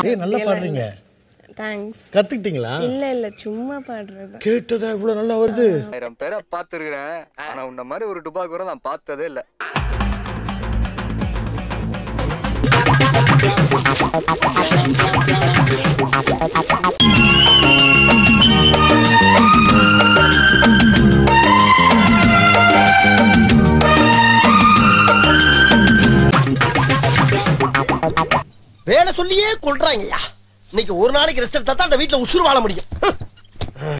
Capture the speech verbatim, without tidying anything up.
ஏய் நல்லா பாடுறீங்க. தேங்க்ஸ். கத்துக்கிட்டீங்களா? இல்ல இல்ல சும்மா பாடுறது. கேட்டதா இவ்வளவு நல்லா வருது. ஆயிரம் பேரை பாத்துருக்கேன். ஆனா உன்ன மாதிரி ஒரு டுபா கூட நான் பார்த்ததே இல்ல. வேலை சொல்லியே கொள்றாங்கய்யா. இன்னைக்கு ஒரு நாளைக்கு ரெஸ்ட் எடுத்தா தான் அந்த வீட்டுல உசுறு வாழ முடியும்.